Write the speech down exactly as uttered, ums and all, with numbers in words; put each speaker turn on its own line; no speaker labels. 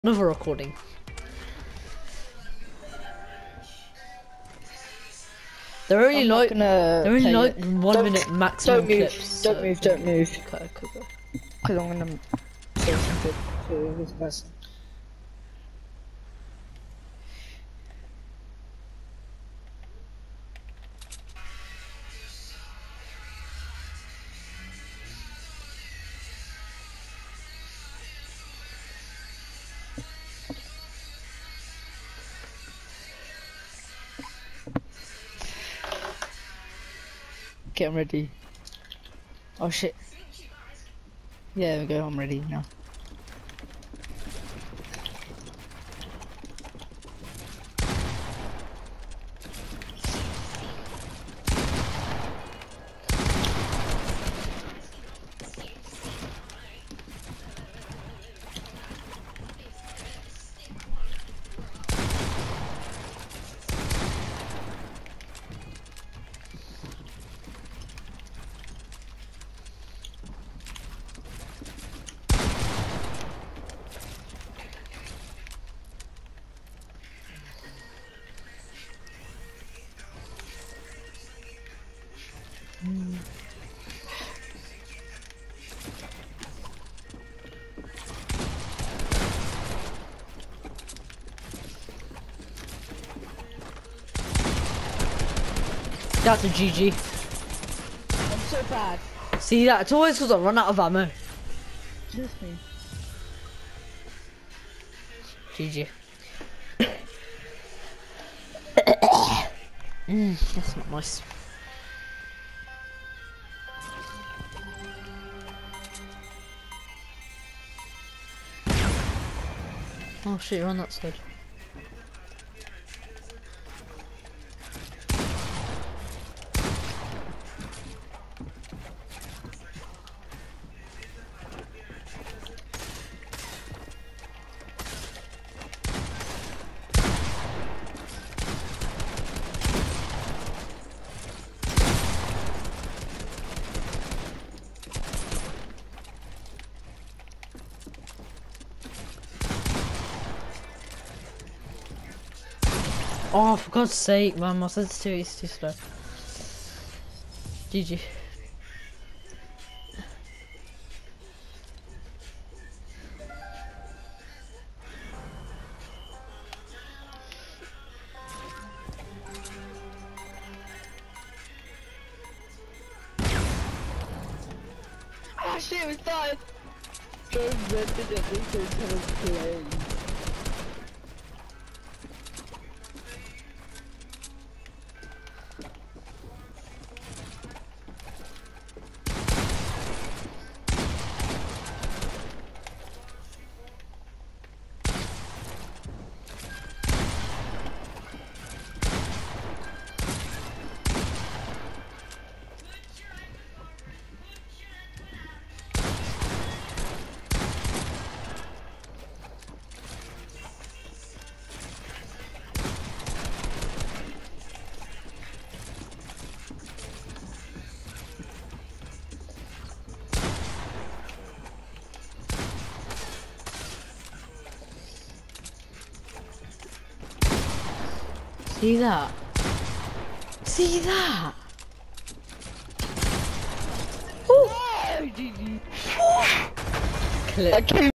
Another recording. They're only
I'm not
like
gonna
they're only
play
like
it.
one
Don't-
minute maximum
Don't move,
clips.
don't
so-
move, don't move.
Okay, okay, okay.
Because I'm gonna say something to this person. Okay, I'm ready. Oh shit. Yeah, there we go, I'm ready now. Mm.
That's a G G.
I'm so bad.
See that? It's always because I run out of ammo.
Kiss me.
G G. mm, that's not nice. Oh shit, you're on that side. Oh, for God's sake, man, my sensitivity is too slow. G G.
Ah shit, we started! Go rented at least until it's playing.
See that? See that?
Oh, G G.
Clip.
I